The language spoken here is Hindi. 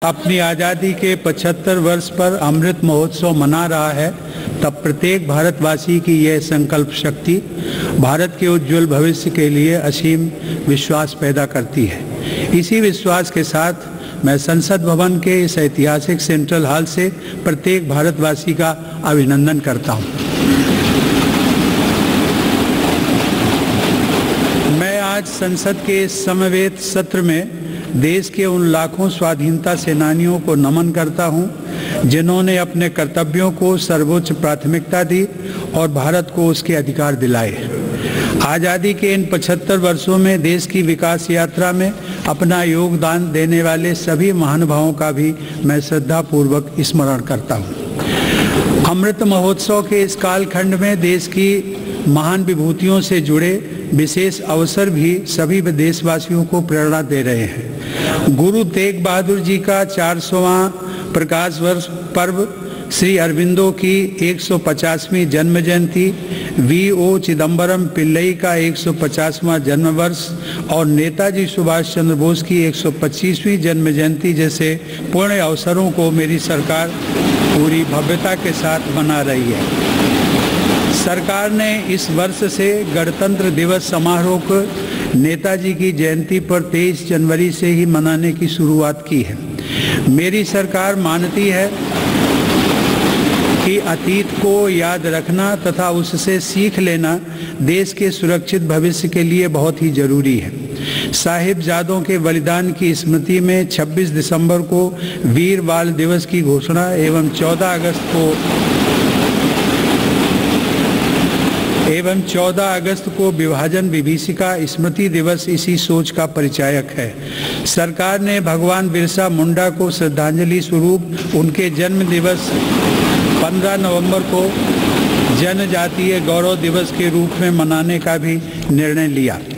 अपनी आज़ादी के 75 वर्ष पर अमृत महोत्सव मना रहा है, तब प्रत्येक भारतवासी की यह संकल्प शक्ति भारत के उज्जवल भविष्य के लिए असीम विश्वास पैदा करती है। इसी विश्वास के साथ मैं संसद भवन के इस ऐतिहासिक सेंट्रल हॉल से प्रत्येक भारतवासी का अभिनंदन करता हूं। मैं आज संसद के इस समवेत सत्र में देश के उन लाखों स्वाधीनता सेनानियों को नमन करता हूं, जिन्होंने अपने कर्तव्यों को सर्वोच्च प्राथमिकता दी और भारत को उसके अधिकार दिलाए। आज़ादी के इन 75 वर्षों में देश की विकास यात्रा में अपना योगदान देने वाले सभी महानुभावों का भी मैं श्रद्धापूर्वक स्मरण करता हूं। अमृत महोत्सव के इस कालखंड में देश की महान विभूतियों से जुड़े विशेष अवसर भी सभी देशवासियों को प्रेरणा दे रहे हैं। गुरु तेग बहादुर जी का 400वां प्रकाश वर्ष पर्व, श्री अरविंदो की 150वीं जन्म जयंती, V.O. चिदम्बरम पिल्लई का 150वां जन्म वर्ष और नेताजी सुभाष चंद्र बोस की 125वीं जन्म जयंती जैसे पुण्य अवसरों को मेरी सरकार पूरी भव्यता के साथ मना रही है। सरकार ने इस वर्ष से गणतंत्र दिवस समारोह को नेताजी की जयंती पर 23 जनवरी से ही मनाने की शुरुआत की है। मेरी सरकार मानती है कि अतीत को याद रखना तथा उससे सीख लेना देश के सुरक्षित भविष्य के लिए बहुत ही जरूरी है। साहिबजादों के बलिदान की स्मृति में 26 दिसंबर को वीर बाल दिवस की घोषणा एवं 14 अगस्त को विभाजन विभीषिका स्मृति दिवस इसी सोच का परिचायक है। सरकार ने भगवान बिरसा मुंडा को श्रद्धांजलि स्वरूप उनके जन्म दिवस 15 नवंबर को जनजातीय गौरव दिवस के रूप में मनाने का भी निर्णय लिया।